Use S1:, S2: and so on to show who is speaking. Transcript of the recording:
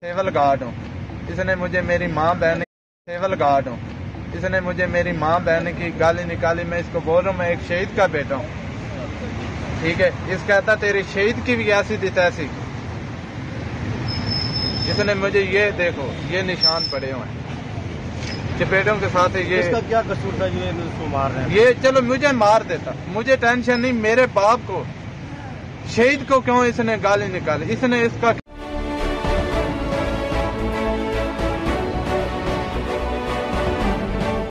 S1: सेवल guard हूँ। इसने मुझे मेरी माँ बहन सेवल गार्ड हूँ। इसने मुझे मेरी माँ बहन की गाली निकाली। मैं इसको बोल रहा हूँ मैं एक शहीद का बेटा हूँ, ठीक है। इस कहता तेरी शहीद की भी ऐसी थी तैसी। इसने मुझे ये देखो ये निशान पड़े हुए हैं चपेटों के साथ। ये
S2: इसका क्या कसूर था ये इसको मार रहे हैं?
S1: ये चलो मुझे मार देता, मुझे टेंशन नहीं। मेरे बाप को शहीद को क्यों इसने गाली निकाली? इसने इसका